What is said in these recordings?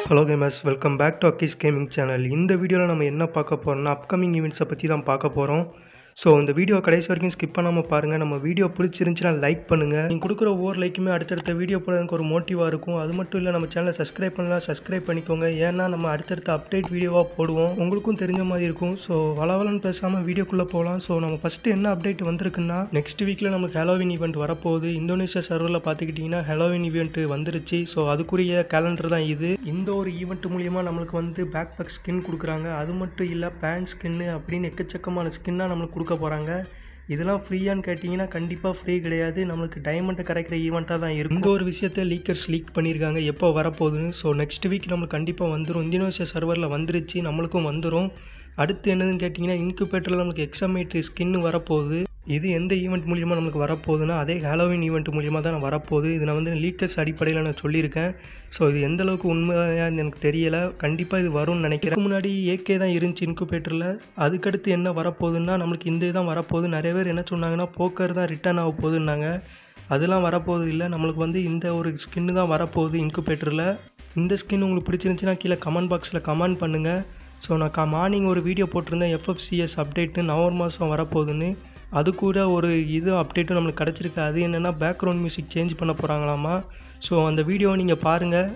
Hello gamers, welcome back to Akki's gaming channel. இந்த வீடியோவில் நம்ம என்ன பார்க்க போகிறோம்னா அப்கமிங் ஈவெண்ட்ஸை பற்றி தான் பார்க்க போகிறோம். ஸோ இந்த வீடியோ கடைசி வரைக்கும் ஸ்கிப் பண்ணாமல் பாருங்கள். நம்ம வீடியோ பிடிச்சிருந்துச்சுன்னா லைக் பண்ணுங்கள். நீங்கள் கொடுக்குற ஒவ்வொரு லைக்குமே அடுத்தடுத்த வீடியோ போட எனக்கு ஒரு மோட்டிவாக இருக்கும். அது மட்டும் இல்லை, நம்ம சேனலை சப்ஸ்கிரைப் பண்ணலாம், சப்ஸ்கிரைப் பண்ணிக்கோங்க. ஏன்னா நம்ம அடுத்தடுத்த அப்டேட் வீடியோவாக போடுவோம், உங்களுக்கும் தெரிஞ்ச மாதிரி இருக்கும். ஸோ வளவலன்னு பேசாமல் வீடியோக்குள்ளே போகலாம். ஸோ நம்ம ஃபஸ்ட்டு என்ன அப்டேட் வந்திருக்குன்னா, நெக்ஸ்ட் வீக்கில் நமக்கு ஹாலோவின் ஈவெண்ட் வரப்போகுது. இந்தோனேஷியா சர்வரில் பார்த்துக்கிட்டிங்கன்னா ஹாலோவின் ஈவெண்ட் வந்துருச்சு. ஸோ அதுக்குரிய கேலண்டர் தான் இது. இந்த ஒரு ஈவெண்ட் மூலிமா நம்மளுக்கு வந்து பேக் பேக் ஸ்கின் கொடுக்குறாங்க. அது மட்டும் இல்லை, பேண்ட் ஸ்கின்னு அப்படின்னு எக்கச்சக்கமான ஸ்கின்னாக நம்மளுக்கு கொடுக்க போகிறாங்க. இதெல்லாம் ஃப்ரீயான்னு கேட்டிங்கன்னா கண்டிப்பாக ஃப்ரீ கிடையாது. நம்மளுக்கு டைமண்டை கரைக்கிற ஈவெண்ட்டாக தான் இருக்கும். இந்த ஒரு விஷயத்தை லீக்கர்ஸ் லீக் பண்ணியிருக்காங்க எப்போ வரப்போகுதுன்னு. ஸோ நெக்ஸ்ட் வீக் நம்மளுக்கு கண்டிப்பாக வந்துடும். இந்தோனேஷியா சர்வரில் வந்துருச்சு, நம்மளுக்கும் வந்துடும். அடுத்து என்னதுன்னு கேட்டிங்கன்னா, இன்குபேட்டரில் நம்மளுக்கு எக்ஸாமேட் ஸ்கின்னு வரப்போகுது. இது எந்த ஈவெண்ட் மூலியமாக நம்மளுக்கு வரப்போகுதுன்னா, அதே ஹாலோவின் ஈவெண்ட் மூலியமாக தான் வரப்போகுது. இது நான் வந்து லீக்கர்ஸ் அடிப்படையில் நான் சொல்லியிருக்கேன். ஸோ இது எந்த அளவுக்கு உண்மையான்னு எனக்கு தெரியலை. கண்டிப்பாக இது வரும்னு நினைக்கிறேன். முன்னாடி ஏகே தான் இருந்துச்சு இன்குபேட்டரில். அதுக்கடுத்து என்ன வரப்போகுதுன்னா, நம்மளுக்கு இந்த தான் வரப்போகுது. நிறைய பேர் என்ன சொன்னாங்கன்னா, போக்கர் தான் ரிட்டர்ன் ஆக போகுதுன்னாங்க. அதெல்லாம் வரப்போகுது இல்லை, நம்மளுக்கு வந்து இந்த ஒரு ஸ்கின்னு தான் வரப்போகுது இன்குபேட்டரில். இந்த ஸ்கின் உங்களுக்கு பிடிச்சிருந்துச்சுன்னா கீழே கமெண்ட் பாக்ஸில் கமெண்ட் பண்ணுங்கள். ஸோ நான் மார்னிங் ஒரு வீடியோ போட்டிருந்தேன், எஃப்எஃப்சிஎஸ் அப்டேட்டு நவம்பர் மாதம் வரப்போகுதுன்னு. அது கூட ஒரு அப்டேட்டும் நம்மளுக்கு கிடச்சிருக்கு. அது என்னென்னா, பேக்ரவுண்ட் மியூசிக் சேஞ்ச் பண்ண போகிறாங்களாமா. ஸோ அந்த வீடியோவை நீங்கள் பாருங்கள்.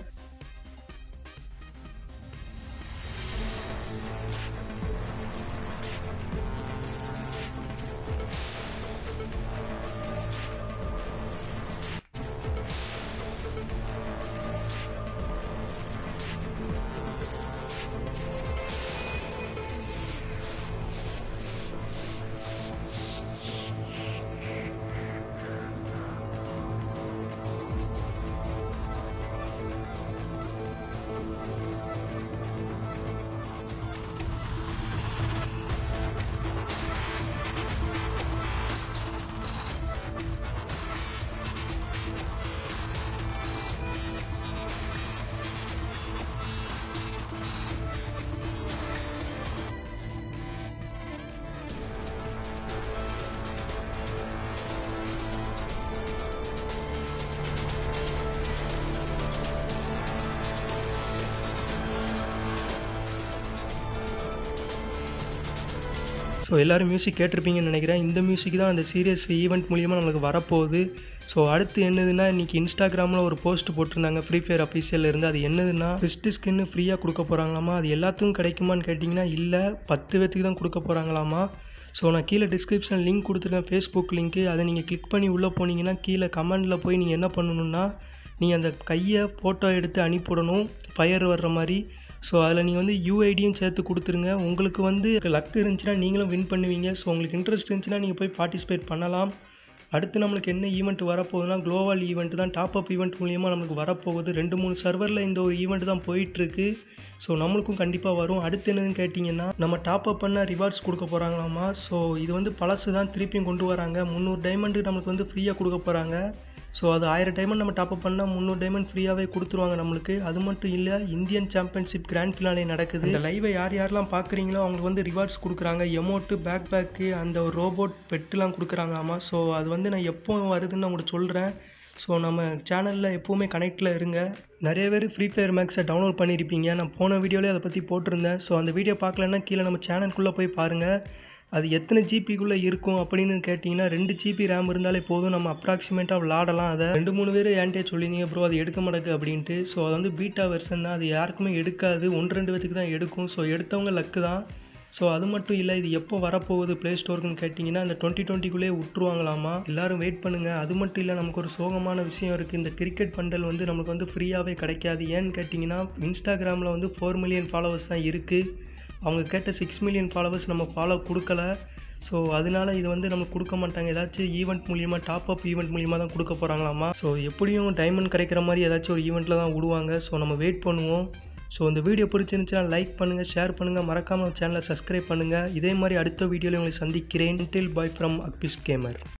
ஸோ எல்லோரும் மியூசிக் கேட்டிருப்பீங்கன்னு நினைக்கிறேன். இந்த மியூசிக் தான் அந்த சீரியஸ் ஈவெண்ட் மூலிமா நம்மளுக்கு வரப்போகுது. ஸோ அடுத்து என்னதுன்னா, இன்றைக்கி இன்ஸ்டாகிராமில் ஒரு போஸ்ட் போட்டிருந்தாங்க ஃப்ரீ ஃபயர் அஃபீஷியலில் இருந்து. அது என்னதுன்னா, ஃபிஸ்ட்டு ஸ்கின்னு ஃப்ரீயாக கொடுக்க போகிறாங்களாமா. அது எல்லாத்துக்கும் கிடைக்குமான்னு கேட்டிங்கன்னா இல்லை, 10 பேர்த்துக்கு தான் கொடுக்க போகிறாங்களாமா. ஸோ நான் கீழே டிஸ்கிரிப்ஷன் லிங்க் கொடுத்துருக்கேன், ஃபேஸ்புக் லிங்க்கு. அதை நீங்கள் கிளிக் பண்ணி உள்ளே போனீங்கன்னா கீழே கமெண்டில் போய் நீங்கள் என்ன பண்ணணுன்னா, நீங்கள் அந்த கையை ஃபோட்டோ எடுத்து அனுப்பிவிடணும் ஃபயர் வர்ற மாதிரி. ஸோ அதில் நீங்கள் வந்து யூஐடியும் சேர்த்து கொடுத்துருங்க. உங்களுக்கு வந்து லக் இருந்துச்சுன்னா நீங்களும் வின் பண்ணுவீங்க. ஸோ உங்களுக்கு இன்ட்ரெஸ்ட் இருந்துச்சுன்னா நீங்கள் போய் பார்ட்டிசிபேட் பண்ணலாம். அடுத்து நம்மளுக்கு என்ன ஈவெண்ட் வரப்போகுதுன்னா, குளோபல் ஈவெண்ட் தான். டாப் அப் ஈவெண்ட் மூலியமாக நம்மளுக்கு வரப்போகுது. 2-3 சர்வரில் இந்த ஒரு ஈவெண்ட் தான் போயிட்டுருக்கு. ஸோ நம்மளுக்கும் கண்டிப்பாக வரும். அடுத்து என்னதுன்னு கேட்டிங்கன்னா, நம்ம டாப் அப் பண்ண ரிவார்ட்ஸ் கொடுக்க போகிறாங்களாமா. ஸோ இது வந்து பழசு தான், திருப்பியும் கொண்டு வராங்க. 300 டைமண்டு நம்மளுக்கு வந்து ஃப்ரீயாக கொடுக்க போகிறாங்க. ஸோ அது 1000 டைமண்ட் நம்ம டாப் அப் பண்ணால் 300 டைமண்ட் ஃப்ரீயாகவே கொடுத்துருவாங்க நம்மளுக்கு. அது மட்டும் இல்லை, இந்தியன் சாம்பியன்ஷிப் கிராண்ட் ஃபினாலே நடக்குது. இந்த லைவை யாரெல்லாம் பார்க்குறீங்களோ அவங்களுக்கு வந்து ரிவார்ட்ஸ் கொடுக்குறாங்க. எமோட்டு, பேக்கு, அந்த ஒரு ரோபோட் பெட்டுலாம் கொடுக்குறாங்களாமா. ஸோ அது வந்து நான் எப்போ வருதுன்னு நான் உங்களுக்கு சொல்கிறேன். ஸோ நம்ம சேனலில் எப்போவுமே கனெக்டில் இருங்க. நிறைய பேர் ஃப்ரீ ஃபயர் மேக்ஸை டவுன்லோட் பண்ணியிருப்பீங்க. நான் போன வீடியோலேயே அதை பற்றி போட்டிருந்தேன். ஸோ அந்த வீடியோ பார்க்கலன்னா கீழே நம்ம சேனலுக்குள்ளே போய் பாருங்கள். அது எத்தனை ஜிபிக்குள்ளே இருக்கும் அப்படின்னு கேட்டிங்கன்னா, 2 ஜிபி ரேம் இருந்தாலே போதும், நம்ம அப்ராக்சிமேட்டாக விளாடலாம். அதை 2-3 பேர் ஏன்ட்டே சொல்லியிருந்தீங்க ப்ரோ அது எடுக்க மாட்டேங்குது அப்படின்ட்டு. ஸோ அது வந்து பீட்டா வெர்ஷன் தான், அது யாருக்குமே எடுக்காது. 1-2 பேத்துக்கு தான் எடுக்கும். ஸோ எடுத்தவங்க லக்கு தான். ஸோ அது மட்டும் இல்லை, இது எப்போ வரப்போகுது ப்ளே ஸ்டோருக்குன்னு கேட்டிங்கன்னா, இந்த 2020க்குள்ளே விட்டுருவாங்களாமா. எல்லோரும் வெயிட் பண்ணுங்கள். அது மட்டும் இல்லை, நமக்கு ஒரு சோகமான விஷயம் இருக்குது. இந்த கிரிக்கெட் பண்டல் வந்து நமக்கு வந்து ஃப்ரீயாகவே கிடைக்காது. ஏன்னு கேட்டிங்கன்னா, இன்ஸ்டாகிராமில் வந்து 4 மில்லியன் ஃபாலோவர்ஸ் தான் இருக்குது. அவங்க கேட்ட 6 மில்லியன் ஃபாலோவர்ஸ் நம்ம ஃபாலோ கொடுக்கல. ஸோ அதனால இது வந்து நமக்கு கொடுக்க மாட்டாங்க. ஏதாச்சும் ஈவெண்ட் மூலியமாக, டாப் அப் ஈவெண்ட் மூலியமாக தான் கொடுக்க போகிறாங்களாமா. ஸோ எப்படியும் டைமண்ட் கிடைக்கிற மாதிரி ஏதாச்சும் ஒரு ஈவெண்ட்டில் தான் விடுவாங்க. ஸோ நம்ம வெயிட் பண்ணுவோம். ஸோ இந்த வீடியோ பிடிச்சிருந்துச்சுன்னா லைக் பண்ணுங்கள், ஷேர் பண்ணுங்கள், மறக்காமல் சேனலை சப்ஸ்கிரைப் பண்ணுங்கள். இதே மாதிரி அடுத்த வீடியோவில் உங்களை சந்திக்கிறேன். Until bye from Akis Gamer.